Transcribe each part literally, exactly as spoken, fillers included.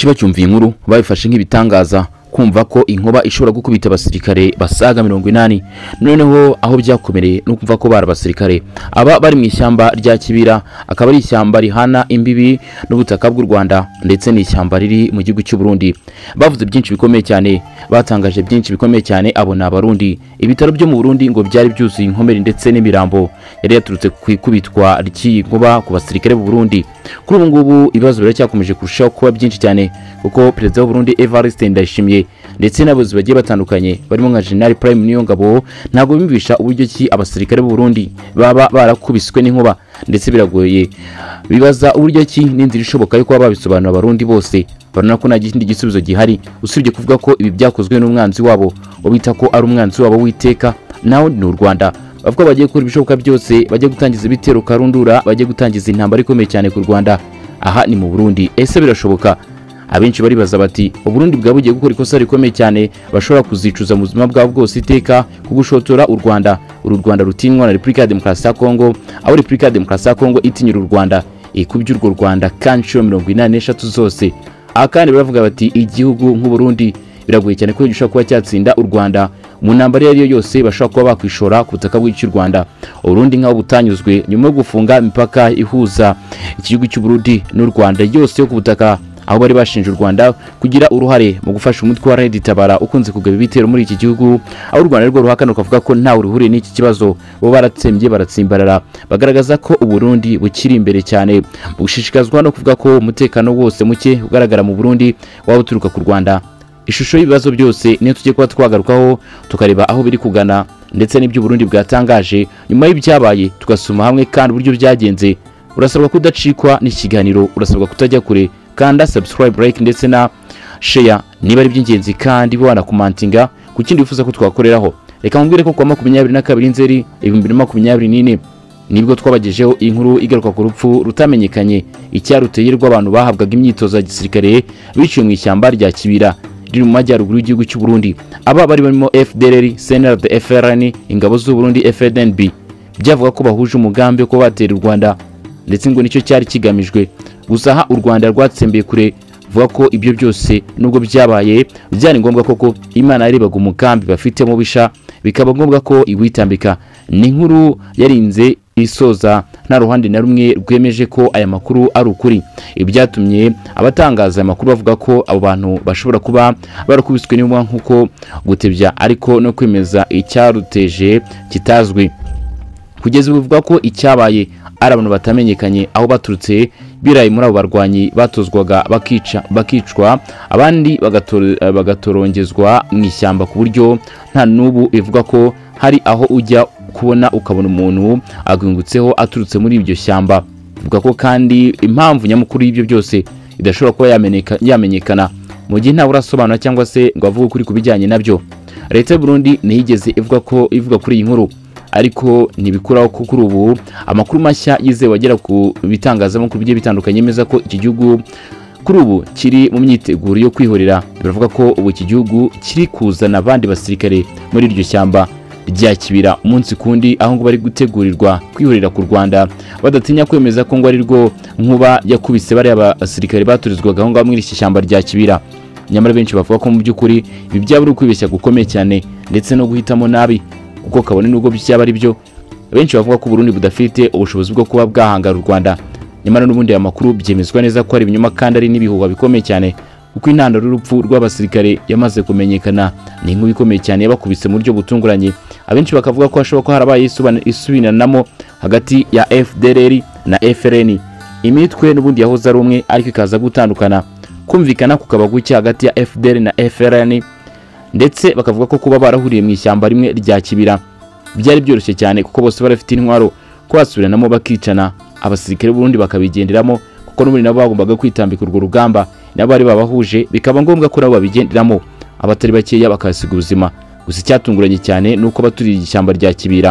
benshi bacyumviye inkuru babifashe nk'ibitangaza kumva ko inkuba ishobora gukubita abasirikare basaga mirongo inani. Noneho aho byakomereye no kumva ko bara basirikare aba bari mu ishyamba rya Kibira, akaba ari ishyamba rihana imbibi n'ubutaka bw'u Rwanda ndetse ni ishyamba riri mu gihugu cy'u Burundi. Bavuze byinshi bikomeye cyane, batangaje byinshi bikomeye cyane. Abona Abarundi ibitaro byo mu Burundi ngo byari byuzuye inkomeri ndetse n'imirambo yari yaturutse kwikubitwa ry'inkuba ku basirikare b'u Burundi. Kuri ubu ngubu ibibazo biracyakomeje kurushaho kuba byinshi cyane kuko Perezida w'u Burundi Evariste Ndayishimiye ndetse n'abayobozi bagiye batandukanye barimo nka General Prime Niyo Ngabo ntabwo bimvisha uburyo ki abasirikare b'u Burundi baba barakubiswe n'inkuba, ndetse biragoye bibaza uburyo ki n'inzira ishoboka yo kuba babisobanura Abarundi bose. Barana ko nta kindi gisubizo gihari usibye kuvuga ko ibi byakozwe n'umwanzi wabo ubita ko ari umwanzi wabo witeka, naho ni u Rwanda. Bavuga bagiye gukora ibishoboka byose, bagiye gutangiza ibitero karundura, bagiye gutangiza intambara ikomeye cyane ku Rwanda. Aha ni mu Burundi. Ese birashoboka? Abenshi baribaza bati Uburundi bwa bugiye gukora ikosa rikomeye cyane bashobora kuzicuza mu buzima bwabo bwose iteka kugushotora u Rwanda. Uru Rwanda rutinwa na Repubulika ya Demokarasi ya Kongo, aho Repubulika ya Demokarasi ya Kongo itinyira u Rwanda ikubye urwo Rwanda kanshuro mirongo inani n'eshatu zose. Akandi baravuga bati igihugu nk'u Burundi biragoye cyane ko gishobora kuba cyatsinda u Rwanda mu ntambara yari yo yose bashobora kuba bakwishora ku butaka bw'u Rwanda. Urundi nkaho butanyuzwe nyuma yo gufunga imipaka ihuza igihugu cy'u Burundi n'u Rwanda yose yo ku butaka, aho bari bashinje u Rwanda kugira uruhare mu gufasha umutwe wa Red Tabara ukunze kugaba ibitero muri iki gihugu, aho u Rwanda rwo ruhakana rukavuga ko nta uruhuriye n'iki kibazo, bo baratsembye baratsimbarara bagaragaza ko u Burundi bukiri imbere cyane. Bushishikazwa no kuvuga ko umutekano wose muke ugaragara mu Burundi waba uturuka ku Rwanda. Ishusho y'ibibazo byose niyo tujye kuba twagarukaho tukareba aho biri kugana ndetse n'ibyo Burundi bwatangaje nyuma y'ibyabaye, tugasoma hamwe kandi uburyo byagenze. Urasabwa kudacikwa n'ikiganiro, urasabwa kutajya kure, kanda subscribe, like ndetse na share niba ari by'ingenzi, kandi bwana commentinga ku kindi wifuza ko twakoreraho. Reka mubwire ko kwa makumyabiri na kabiri Nzeri ibihumbi makumyabiri n'ine nibwo twabagejeho inkuru igaruka ku rupfu rutamenyekanye icyaruteye rw'abantu bahabwaga imyitozo ya gisirikare biciye mu ishyamba rya Kibira riri mu majyaruguru y'igihugu cy'u Burundi. Aba bari barimo F D L R, C N L D, F R N, ingabo z'u Burundi, F N N B. Byavuga ko bahuje umugambi wo kubatera u Rwanda ndetse ngo nicyo cyari kigamijwe. Gusa ha u Rwanda rwatsembeye kure, vuga ko ibyo byose nubwo byabaye byari ngombwa koko Imana yarebaga umugambi bafite mu bisha, bikaba ngombwa ko iwitambika. Ni inkuru yarinze isoza nta ruhande na rumwe rwemeje ko aya makuru ari ukuri. Ibyatumye abatangaza aya makuru bavuga ko abo bantu bashobora kuba barakubiswe n'inkuba nkuko gutebya ariko no kwemeza icyaruteje kitazwi. Kugeza ubu bivuga ko icyabaye ari abantu batamenyekanye aho baturutse birayi muri abo barwanyi batozwaga bakica bakicwa, abandi bagatorongezwa mu ishyamba ku buryo nta nubu ivuga ko hari aho ujya kubona ukabona umuntu agungutseho aturutse muri ibyo shyamba. Ivuga ko kandi impamvu nyamukuru y'ibyo byose idashobora kuba yamenyekana mu gihe nta urasobanura cyangwa se ngo avuge kuri kubijyanye nabyo. Leta y'u Burundi ntiyigeze ivuga ko ivuga kuri iyi nkuru, ariko ntibikuraho ko kuri ubu amakuru mashya yizewe agera ku bitangazamakuru bigiye bitandukanye yemeza ko iki gihugu kuri ubu kiri mu myiteguro yo kwihorera. Biravuga ko ubu iki gihugu kiri kuzana abandi basirikare muri iryo shyamba rya Kibira umunsi kundi, aho ngo bari gutegurirwa kwihorera ku Rwanda badatinya kwemeza ko ngo ari rwo nkuba yakubise bari abasirikare baturizwaga aho ngaho muri iki shyamba rya Kibira. Nyamara benshi bavuga ko mu by'ukuri ibi byaba ari ukwibeshya gukomeye cyane ndetse no guhitamo nabi, kuko kabone nubwo byaba ari byo. Benshi bavuga ko Burundi budafite ubushobozi bwo kuba bwahangara u Rwanda, nyamara n'ubundi aya makuru byemezwa neza ko ari ibinyoma kandi ari n'ibihuha bikomeye cyane, kuko intandaro y'urupfu rw'abasirikare yamaze kumenyekana. Ni inkuru ikomeye cyane yabakubise mu buryo butunguranye. Abenshi bakavuga ko hashobora ko harabaye isubinanamo hagati ya F D L R na F R N. Imitwe n'ubundi yahoze ari umwe ariko ikaza gutandukana, kumvikana kukaba guke hagati ya F D L R na F R N, ndetse bakavuga ko kuba barahuriye mu ishyamba rimwe rya Kibira byari byoroshye cyane kuko bose barafite intwaro, ko basubiranamo bakicana abasirikare b'u Burundi bakabigenderamo, kuko n'ubundi nabo bagombaga kwitambika urwo rugamba nabo bari babahuje, bikaba ngombwa ko nabo babigenderamo abatari bakeya bakasiga ubuzima. Gusa icyatunguranye cyane nuko baturiye ishyamba rya Kibira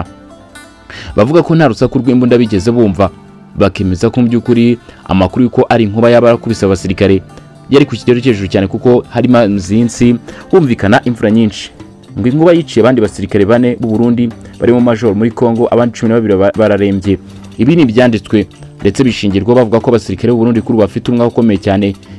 bavuga ko nta rusaku rw'imbunda bigeze bumva, bakemeza ko mu by'ukuri amakuru yuko ari inkuba y'abarakubise abasirikare yari ku kigero cy'ejuru cyane, kuko hari mazinsi humvikana imvura nyinshi. Ngo inkuba yiciye abandi basirikare bane b'u Burundi barimo Major muri Kongo, abandi cumi na babiri bararembye. Ibi ni ibyanditswe ndetse bishingirwa bavuga ko abasirikare b'u Burundi kuri bafite umwaka ukomeye cyane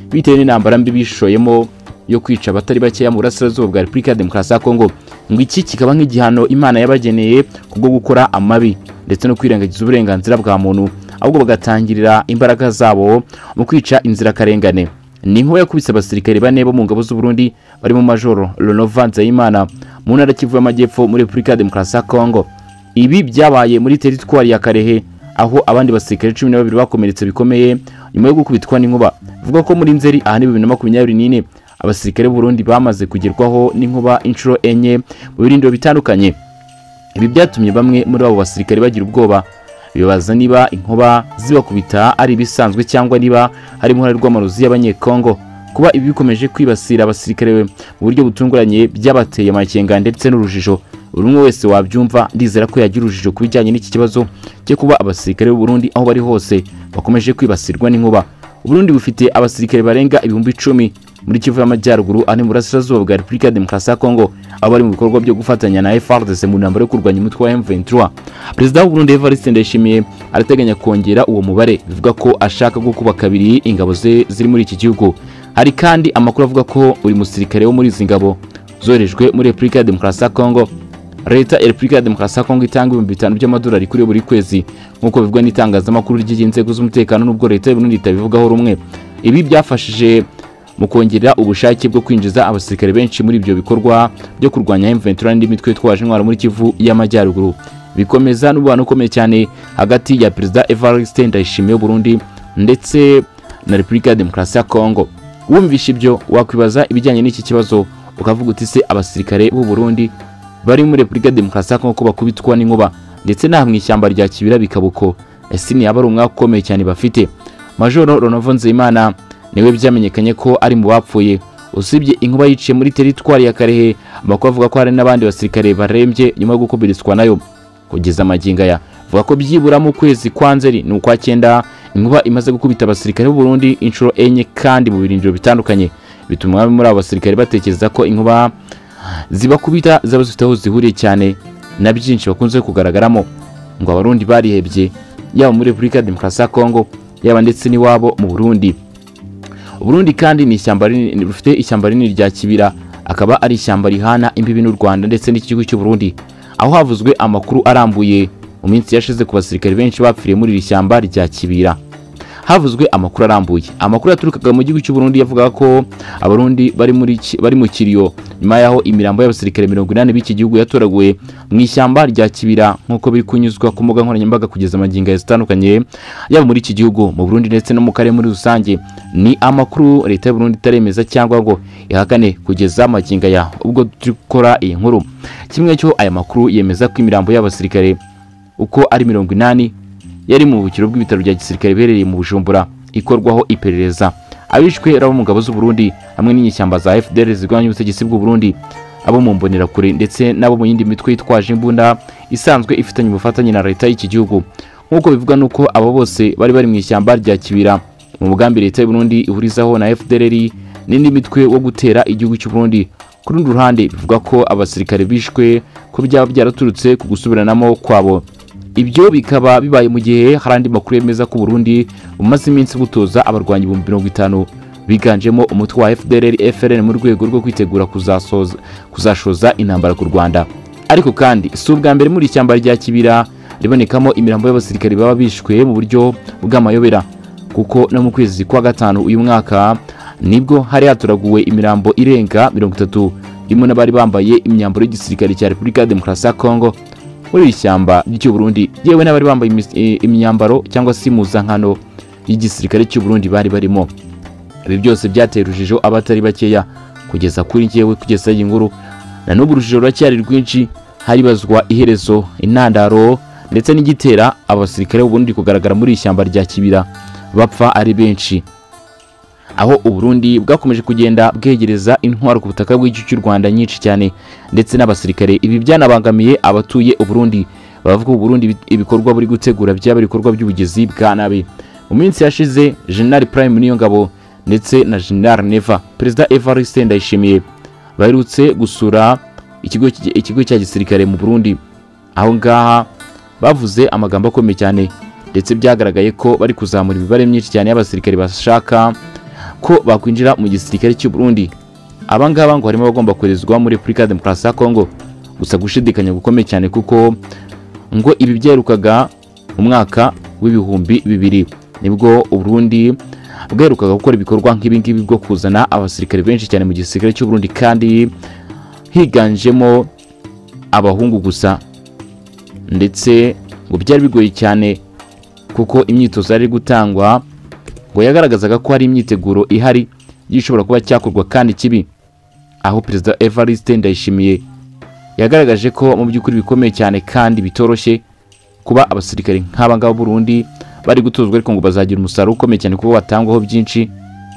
bitewe n'intambara mbi bishoyemo yo kwica abatari bakeya mu burasirazuba bwa Repubulika ya Demokarasi ya Kongo. Ngo iki kikaba nk'igihano Imana yabageneye kubwo gukora amabi ndetse no kwirengagiza uburenganzira bwa muntu, ahubwo bagatangirira imbaraga zabo mu kwica inzirakarengane. Ni inkuba yakubise abasirikare bane bo mu ngabo z'u Burundi barimo Majoro Nonaha Nzeyimana mu ntara Kivu y'Amajyepfo muri Repubulika ya Demokarasi ya Kongo. Ibi byabaye muri teritwari ya Karehe, aho abandi basirikare cumi na babiri bakomeretse bikomeye nyuma yo gukubitwa n'inkuba. Bivuga ko muri Nzeri aha ni bibiri na makumyabiri n'ine abasirikare b'u Burundi bamaze kugerwaho n'inkuba inshuro enye mu birindiro bitandukanye. Ibi byatumye bamwe muri abo basirikare bagira ubwoba, bibaza niba inkuba zibakubita ari ibisanzwe cyangwa niba harimo uruhare rw'amarozi y'abanyekongo. Kuba ibi bikomeje kwibasira abasirikare mu buryo butunguranye byabateye amakenga ndetse n'urujijo. Buri umwe wese wabyumva ndizera ko yagira urujijo ku bijyanye n'iki kibazo cyo kuba abasirikare b'u Burundi aho bari hose bakomeje kwibasirwa n'inkuba. U Burundi bufite abasirikare barenga ibihumbi icumi muri Kivu y'Amajyaruguru ari mu burasirazuba bwa Repubulika ya Demokarasi ya Kongo, abo bari mu bikorwa byo gufatanya na F A R D C mu ntambara yo kurwanya umutwe wa M vingt-trois. Perezida w'u Burundi Evariste Ndayishimiye arateganya kongera uwo mubare, bivuga ko ashaka gukuba kabiri ingabo ze ziri muri iki gihugu. Hari kandi amakuru avuga ko buri musirikare wo muri izi ngabo zorejwe muri Repubulika ya Demokarasi ya Kongo, Leta ya Repubulika ya Demokarasi ya Kongo itanga ibihumbi bitanu by'amadolari kuri buri kwezi, nk'uko bivugwa n'itangazamakuru ry'inzego z'umutekano n'ubwo Leta y'u Burundi itabivugaho rumwe. Ibi byafashije mu kongera ubushake bwo kwinjiza abasirikare benshi muri ibyo bikorwa byo kurwanya M vingt-trois n'indi mitwe twaje intwaro muri Kivu y'Amajyaruguru. Bikomeza n'ububano ukomeye cyane hagati ya Perezida Evariste Ndayishimiye w'u Burundi ndetse na Repubulika ya Demokarasi ya Kongo. Wumvisha ibyo wakwibaza ibijyanye n'iki kibazo ukavuga uti se abasirikare b'u Burundi bari muri Repubulika ya Demokarasi ya Kongo ko bakubitwa n'inkuba ndetse n'aha mu ishyamba rya Kibira bikabuko, ese ni aba ari umwaka ukomeye cyane bafite? Majoro Nonaha Nzeyimana niwe byamenyekanye ko ari mu bapfuye. Usibye inkuba yiciye muri teritwari ya Karehe, amakuru avuga ko hari n'abandi basirikare barembye nyuma yo gukomeretswa nayo. Kugeza amagingo aya vuga ko byibura mu kwezi kwa Nzeri ni ukwa cyenda inkuba imaze gukubita abasirikare b'u Burundi inshuro enye kandi mu birindiro bitandukanye. Bituma bamwe muri abo basirikare batekereza ko inkuba zibakubita zaba zifite aho zihuriye cyane na byinshi bakunze kugaragaramo. Ngo Abarundi barihebye yaba muri Repubulika ya Demokarasi ya Kongo yaba ndetse n'iwabo mu Burundi. Burundi kandi ni ishyamba rinini, rufite ishyamba rinini rya Kibira, akaba ari ishyamba rihana imbibi n'u Rwanda ndetse n'igihugu cy'u Burundi, aho havuzwe amakuru arambuye mu minsi yashize ku basirikare benshi bapfiriye muri iri shyamba rya Kibira. Havuzwe amakuru arambuye, amakuru yaturukaga mu gihugu cy'u Burundi yavuga ko Abarundi bari muri bari mu Kiriyo nyuma yaho imirambo y'abasirikare mirongo inani b'iki gihugu yatoraguye mu ishyamba rya Kibira, nk'uko biri kunyuzwa ku mbuga nkoranyambaga kugeza amagingo zitandukanye yaba muri iki gihugu mu Burundi ndetse no mu karere muri rusange. Ni amakuru Leta y'u Burundi itaremeza cyangwa ngo ihakane kugeza amagingo ya ubwo dukora iyi nkuru. Kimwe cyo aya makuru yemeza ko imirambo y'abasirikare uko ari mirongo inani yari mu bukiro bw'ibitaro bya gisirikare biherereye mu Bujumbura ikorwaho iperereza. Abishwe rabo mu ngabo z'u Burundi hamwe n'inyishyamba za F D L zirwanya ubutegetsi bw'u Burundi, abo mu mbonera kure ndetse nabo mu yindi mitwe yitwaje imbunda isanzwe ifitanye ubufatanye na Leta y'iki gihugu. Nk'uko bivuga nuko abo bose bari bari mu ishyamba rya Kibira mu mugambi Leta y'u Burundi ihurizaho na F D L n'indi mitwe wo gutera igihugu cy'u Burundi. Ku rundi ruhande bivuga ko abasirikare bishwe ko byaba byaraturutse ku gusubiranamo kwabo. Ibyo bikaba bibaye mu gihe hari andi makuru yemeza ko Burundi bumaze iminsi butoza abarwanyi ibihumbi mirongo itanu biganjemo umutwe wa F D L F R N mu rwego rwo kwitegura kuzasoza kuzashoza intambara ku Rwanda. Ariko kandi si ubwa mbere muri ishyamba rya Kibira ribonekamo imirambo y'abasirikare baba bishwe mu buryo bw'amayobera, kuko no mu kwezi kwa gatanu uyu mwaka nibwo hari haturaguwe imirambo irenga mirongo itatu rimwe n'abari bambaye imyambaro y'igisirikare cya Repubulika ya Demokarasi ya Kongo muri ishyamba ry'u Burundi, yewe n'abari bambaye imyambaro cyangwa se impuzankano y'igisirikare cy'u Burundi bari barimo. Ibi byose byateye urujijo abatari bakeya kugeza kuri njyewe kugeza iyi nkuru, na n'ubu urujijo ruracyari rwinshi. Haribazwa iherezo, intandaro ndetse n'igitera abasirikare b'u Burundi kugaragara muri ishyamba rya Kibira bapfa ari benshi, aho u Burundi bwakomeje kugenda bwegereza intwaro ku butaka bw'igihugu cy'u Rwanda nyinshi cyane ndetse n'abasirikare. Ibi byanabangamiye abatuye u Burundi, bavuga u Burundi ibikorwa buri gutegura byaba ibikorwa by'ubugezi bwa nabi. Mu minsi yashize General Prime Niyongabo ndetse na General Neva Perezida Evariste Ndayishimiye baherutse gusura ikigo ikigo cya gisirikare mu Burundi, aho ngaha bavuze amagambo akomeye cyane ndetse byagaragaye ko bari kuzamura imibare myinshi cyane y'abasirikare bashaka ko bakwinjira mu gisirikare cy'u Burundi. Abangaba ngo harimo bagomba koherezwa muri Repubulika ya Demokarasi ya Kongo, gusa gushidikanya gukomeye cyane kuko ngo ibi byerukaga mu mwaka w'ibihumbi bibiri nibwo u Burundi bwerukaga gukora ibikorwa nk'ibi ngibi bwo kuzana abasirikare benshi cyane mu gisirikare cy'u Burundi, kandi higanjemo abahungu gusa, ndetse ngo byari bigoye cyane kuko imyitozo yari gutangwa ngo yagaragazaga ko hari imyiteguro ihari gishobora kuba cyakorwa kandi kibi, aho Perezida Evariste Ndayishimiye yagaragaje ko mu by'ukuri bikomeye cyane kandi bitoroshye kuba abasirikare nk'aba ngaba Burundi bari gutozwa, ariko ngo bazagira umusaruro ukomeye cyane kuko batangwaho byinshi.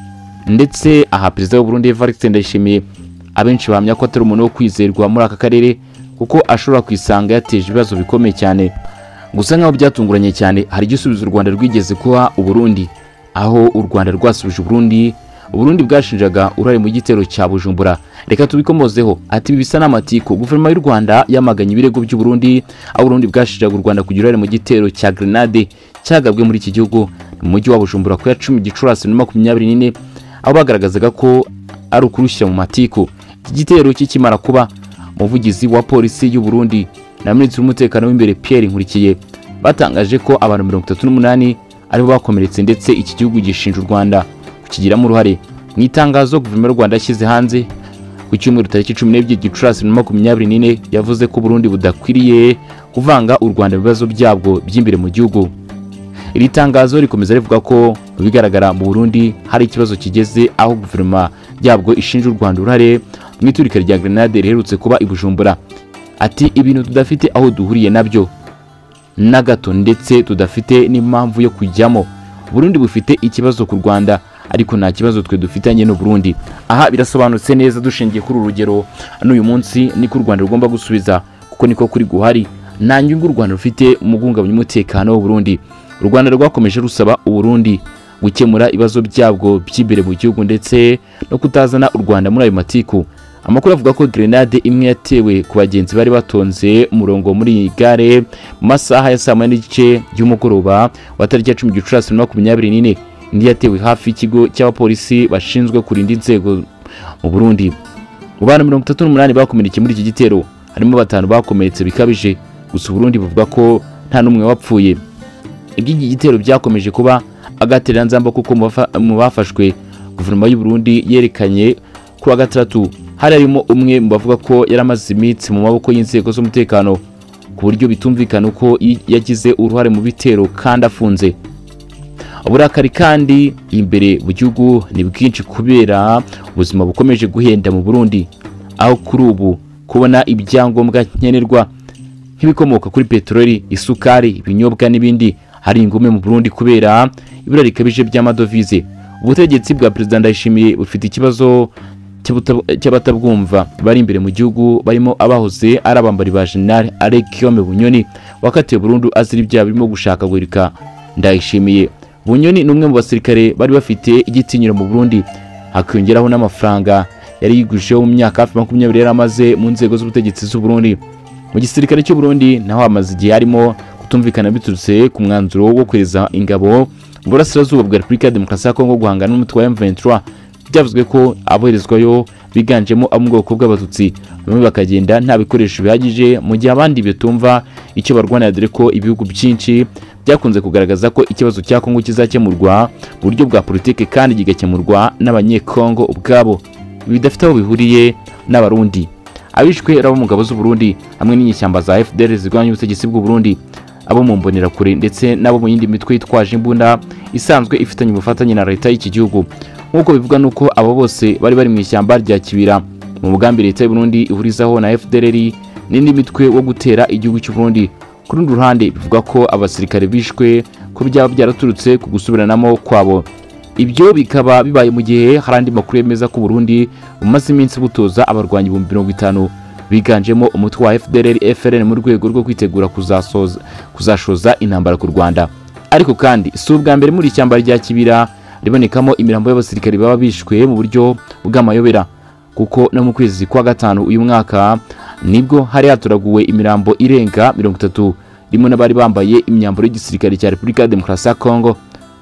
Ndetse aha Perezida w'u Burundi Evariste Ndayishimiye abenshi bahamya ko atari umuntu wo kwizerwa muri aka karere kuko ashobora kwisanga yateje ibibazo bikomeye cyane. Gusa nkaho byatunguranye cyane, hari igisubizo u Rwanda rwigeze kuha u Burundi, aho u Rwanda rwasubije u Burundi u Burundi bwashinjaga urare mu gitero cya Bujumbura. Reka tubikomozeho ati bisa n'amatiko. Guverinoma y'u Rwanda yamaganye ibirego by'u Burundi, aho Burundi bwashinjaga u Rwanda kugira urare mu gitero cya grenade cyagabwe muri iki gihugu mu mujyi wa Bujumbura ku ya cumi Gicurasi na makumyabiri n'ine, aho bagaragazaga ko ari ukurushyira mu matiko. Iki gitero kikimara kuba, umuvugizi wa polisi y'u Burundi na Minisitiri w'umutekano w'imbere Pierre Nkurikiye batangaje ko abantu mirongo itatu n'umunani aribo bakomeretse, ndetse iki gihugu gishinja u Rwanda kukigiramo uruhare. Mu itangazo Guverinoma y'u Rwanda yashyize hanze ku cyumweru tariki cumi n'ebyiri Gicurasi na makumyabiri n'ine yavuze ko Burundi budakwiriye kuvanga u Rwanda mu bibazo byabwo by'imbere mu gihugu. Iri tangazo rikomeza rivuga ko bigaragara mu Burundi hari ikibazo kigeze aho guverinoma yabwo ishinja u Rwanda uruhare mu iturika rya grenade riherutse kuba i Bujumbura. Ati ibintu tudafite aho duhuriye nabyo na gato, ndetse tudafite n'impamvu yo kujyamo. Burundi bufite ikibazo ku Rwanda, ariko nta kibazo twe dufitanye n'u Burundi. Aha birasobanutse neza dushingiye kuri urugero n'uyu munsi niko u Rwanda rugomba gusubiza, kuko niko kuri guhari. Nta nyungu u Rwanda rufite mu guhungabanya umutekano w'u Burundi. U Rwanda rwakomeje rusaba u Burundi gukemura ibibazo byabwo by'imbere mu gihugu, ndetse no kutazana u Rwanda muri ayo matiku. Amakuru avuga ko grenade imwe yatewe ku bagenzi bari batonze umurongo muri gare mu masaha ya saa moya n'igice y'umugoroba wa tariki ya cumi Gicurasi na makumyabiri n'ine, indi yatewe hafi y'ikigo cy'abapolisi bashinzwe kurinda inzego mu Burundi. Mu bantu mirongo itatu n'umunani bakomerekeye muri iki gitero harimo batanu bakomeretse bikabije, gusa u Burundi buvuga ko nta n'umwe wapfuye. Iby'iki gitero byakomeje kuba agatereranzamba kuko mu bafashwe guverinoma y'u Burundi yerekanye kuri wa gatandatu hari harimo umwe mu bavuga ko yaramaze iminsi mu maboko y'inzego z'umutekano ku buryo bitumvikana uko yagize uruhare mu bitero kandi afunze. Uburakari kandi imbere mu gihugu ni bwinshi kubera ubuzima bukomeje guhenda mu Burundi, aho kuri ubu kubona ibyangombwa nkenerwa nk'ibikomoka kuri peteroli, isukari, ibinyobwa n'ibindi hari ingume mu Burundi kubera ibura rikabije by'amadovize. Ubutegetsi bwa Perezida Ndayishimiye bufite ikibazo cy'abatabwumva bari imbere mu gihugu, barimo abahoze ari abambari ba General Alekiome Bunyoni wakatiwe burundu azira ibyaha birimo gushaka guhirika Ndayishimiye. Bunyoni ni umwe mu basirikare bari bafite igitinyiro mu Burundi, hakiyongeraho n'amafaranga yari yigusheho mu myaka hafi makumyabiri yari amaze mu nzego z'ubutegetsi z'u Burundi. Mu gisirikare cy'u Burundi naho amaze igihe harimo kutumvikana biturutse ku mwanzuro wo kweza ingabo mu burasirazuba bwa Repubulika ya Demokarasi ya Kongo guhangana n'umutwe wa M vingt-trois. Byavuzwe ko aboherezwayo biganjemo abo mu bwoko bw'abatutsi, bamwe bakagenda nta bikoresho bihagije, mu gihe abandi bitumva icyo barwanira, dore ko ibihugu byinshi byakunze kugaragaza ko ikibazo cya Kongo kizakemurwa mu buryo bwa politike kandi kigakemurwa n'abanyekongo ubwabo, bidafite aho bihuriye n'Abarundi. Abishwe rabo mu ngabo z'u Burundi hamwe n'inyishyamba za F D L zirwanya ubutegetsi bw'u Burundi, abo mu mbonera kure ndetse nabo mu yindi mitwe yitwaje imbunda isanzwe ifitanye ubufatanye na leta y'iki gihugu. Nkuko bivuga nuko abo bose bari bari mu ishyamba rya Kibira mu mugambi leta y'u Burundi ihurizaho na F D L n'indi mitwe wo gutera igihugu cy'u Burundi. Ku rundi ruhande bivuga ko abasirikare bishwe ko byaba byaraturutse ku gusubiranamo kwabo. Ibyo bikaba bibaye mu gihe hari andi makuru yemeza ko Burundi bumaze iminsi butoza abarwanyi ibihumbi mirongo itanu biganjemo umutwe wa F D L F R N mu rwego rwo kwitegura kuzasoza kuzashoza intambara ku Rwanda. Ariko kandi si ubwa mbere muri ishyamba rya Kibira ribonekamo imirambo y'abasirikare baba bishwe mu buryo bw'amayobera, kuko no mu kwezi kwa gatanu uyu mwaka nibwo hari haturaguwe imirambo irenga mirongo itatu rimwe n'abari bambaye imyambaro y'igisirikare cya Repubulika ya Demokarasi ya Kongo.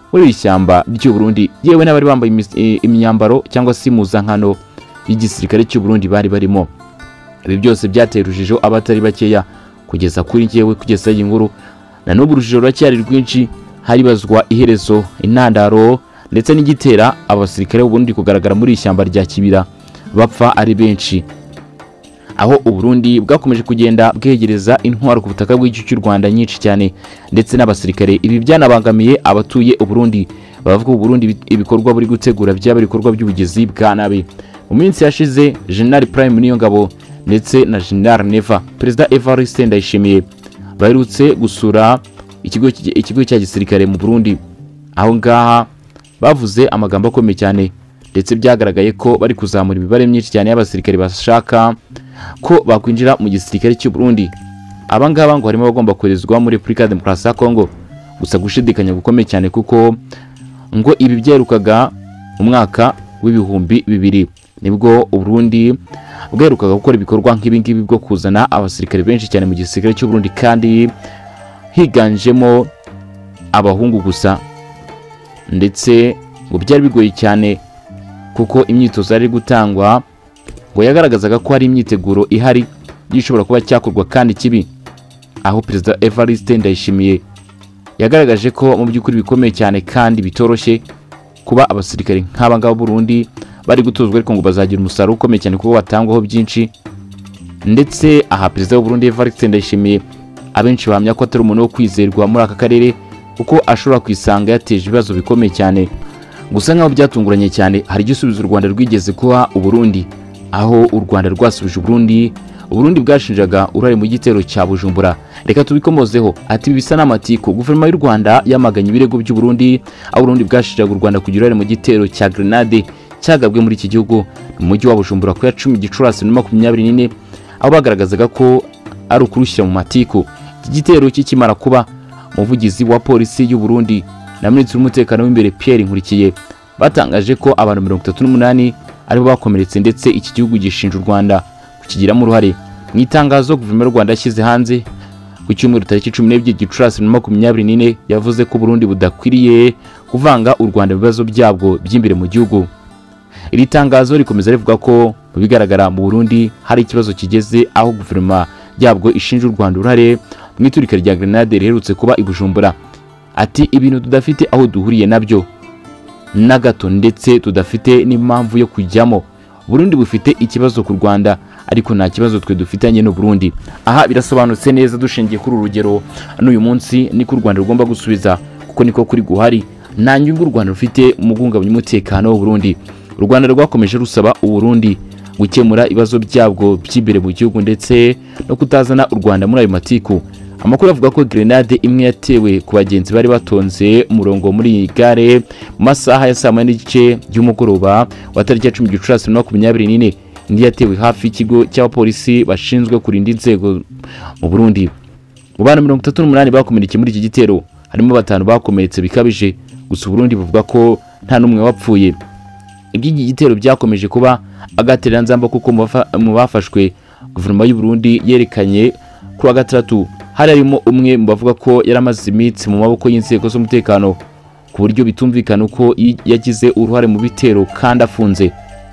muri ishyamba ry'u Burundi, yewe n'abari bambaye imyambaro cyangwa se impuzankano y'igisirikare cy'u Burundi bari barimo. Ibi byose byateye urujijo abatari bakeya kugeza kuri njyewe kugeza iyi nkuru, na n'ubu urujijo ruracyari rwinshi, haribazwa iherezo, intandaro ndetse n'igitera abasirikare b'u Burundi kugaragara muri ishyamba rya Kibira bapfa ari benshi, aho u Burundi bwakomeje kugenda bwegereza intwaro ku butaka bw'igihugu cy'u Rwanda nyinshi cyane ndetse n'abasirikare. Ibi byanabangamiye abatuye u Burundi, bavuga u Burundi ibikorwa buri gutegura byaba ibikorwa by'ubugizi bwa nabi. Mu minsi yashize General Prime Niyongabo ndetse na General Neva Perezida Evariste Ndayishimiye baherutse gusura ikigo ikigo cya gisirikare mu Burundi, aho ngaha bavuze amagambo akomeye cyane ndetse byagaragaye ko bari kuzamura imibare myinshi cyane y'abasirikare bashaka ko bakwinjira mu gisirikare cy'u Burundi. Abangaba ngo harimo bagomba koherezwa muri Republika ya Demokarasi ya Kongo, gusa gushidikanya gukomeye cyane kuko ngo ibi byerukaga mu mwaka w'ibihumbi bibiri nibwo u Burundi bwerukaga gukora ibikorwa nk'ibi ngibi bwo kuzana abasirikare benshi cyane mu gisirikare cy'u Burundi, kandi higanjemo abahungu gusa, ndetse ngo byari bigoye cyane kuko imyitozo yari gutangwa ngo yagaragazaga ko hari imyiteguro ihari gishobora kuba cyakorwa kandi kibi, aho Perezida Evariste Ndayishimiye yagaragaje ko mu by'ukuri bikomeye cyane kandi bitoroshye kuba abasirikare nk'aba ngaba Burundi bari gutozwa, ariko ngo bazagira umusaruro ukomeye cyane kuko batangwaho byinshi. Ndetse aha Perezida w'u Burundi Evariste Ndayishimiye abenshi bahamya ko atari umuntu wo kwizerwa muri aka karere kuko ashobora kwisanga yateje ibibazo bikomeye cyane. Gusa nkaho byatunguranye cyane, hari igisubizo u Rwanda rwigeze kuha u Burundi, aho u Rwanda rwasubije u Burundi u Burundi bwashinjaga urare mu gitero cya Bujumbura. Reka tubikomozeho ati bisa n'amatiko. Guverinoma y'u Rwanda yamaganye ibirego by'u Burundi, aho Burundi bwashinjaga u Rwanda kugira urare mu gitero cya grenade cyagabwe muri iki gihugu mu mujyi wa Bujumbura ku ya cumi Gicurasi na makumyabiri n'ine, aho bagaragazaga ko ari ukurushyira mu matiko. Iki gitero kikimara kuba, umuvugizi wa polisi y'u Burundi na Minisitiri w'umutekano w'imbere Pierre Nkurikiye batangaje ko abantu mirongo itatu n'umunani aribo bakomeretse, ndetse iki gihugu gishinja u Rwanda kukigiramo uruhare. Mu itangazo Guverinoma y'u Rwanda yashyize hanze ku cyumweru tariki cumi n'ebyiri Gicurasi na makumyabiri n'ine, yavuze ko Burundi budakwiriye kuvanga u Rwanda mu bibazo byabwo by'imbere mu gihugu. Iri tangazo rikomeza rivuga ko mu bigaragara mu Burundi hari ikibazo kigeze aho guverinoma yabwo ishinja u Rwanda uruhare mu iturika rya grenade riherutse kuba i Bujumbura. Ati ibintu tudafite aho duhuriye nabyo na gato, ndetse tudafite n'impamvu yo kujyamo. Burundi bufite ikibazo ku Rwanda, ariko nta kibazo twe dufitanye n'u Burundi. Aha birasobanutse neza dushingiye kuri urugero n'uyu munsi niko u Rwanda rugomba gusubiza, kuko niko kuri guhari. Nta nyungu u Rwanda rufite mu guhungabanya umutekano w'u Burundi. U Rwanda rwakomeje rusaba u Burundi gukemura ibibazo byabwo by'imbere mu gihugu ndetse no kutazana u Rwanda muri ayo matiku. Amakuru avuga ko grenade imwe yatewe ku bagenzi bari batonze umurongo muri gare mu masaha ya saa moya n'igice y'umugoroba wa tariki ya cumi Gicurasi na makumyabiri n'ine, indi yatewe hafi y'ikigo cy'abapolisi bashinzwe kurinda inzego mu Burundi. Mu bantu mirongo itatu n'umunani bakomerekeye muri iki gitero harimo batanu bakomeretse bikabije, gusa u Burundi buvuga ko nta n'umwe wapfuye. Iby'iki gitero byakomeje kuba agatereranzamba kuko mu bafashwe guverinoma y'u Burundi yerekanye kuri wa gatandatu hari harimo umwe mu bavuga ko yaramaze imitsi mu maboko y'inzego z'umutekano ku buryo bitumvikana uko yagize uruhare mu bitero kandi afunze.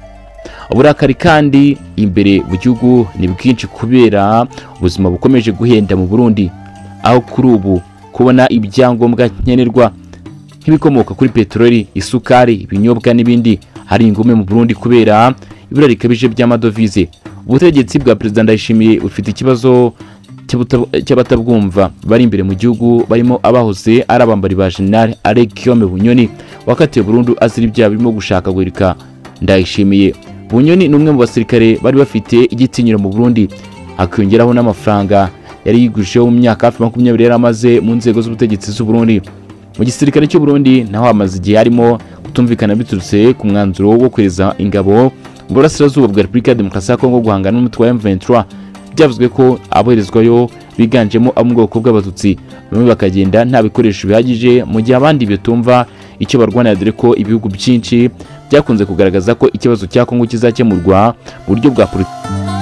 Uburakari kandi imbere mu gihugu ni bwinshi kubera ubuzima bukomeje guhenda mu Burundi, aho kuri ubu kubona ibyangombwa nkenerwa nk'ibikomoka kuri peteroli, isukari, ibinyobwa n'ibindi hari ingume mu Burundi kubera ibura rikabije by'amadovize. Ubutegetsi bwa Perezida Ndayishimiye bufite ikibazo cy'abatabwumva bari imbere mu gihugu, barimo abahoze ari abambari ba General Alekiome Bunyoni wakatiwe burundu azira ibyaha birimo gushaka guhirika Ndayishimiye. Bunyoni ni umwe mu basirikare bari bafite igitinyiro mu Burundi, akiyongeraho n'amafaranga yari yigujeho mu myaka hafi makumyabiri yari amaze mu nzego z'ubutegetsi z'u Burundi. Mu gisirikare cy'u Burundi naho hamaze igihe harimo kutumvikana biturutse ku mwanzuro wo kweza ingabo mu burasirazuba bwa Repubulika ya Demokarasi ya Kongo guhangana n'umutwe wa M vingt-trois. Byavuzwe ko aboherezwayo biganjemo abo mu bwoko bw'abatutsi, bamwe bakagenda nta bikoresho bihagije, mu gihe abandi bitumva icyo barwanira, dore ko ibihugu byinshi byakunze kugaragaza ko ikibazo cya Kongo kizakemurwa mu buryo bwa politiki.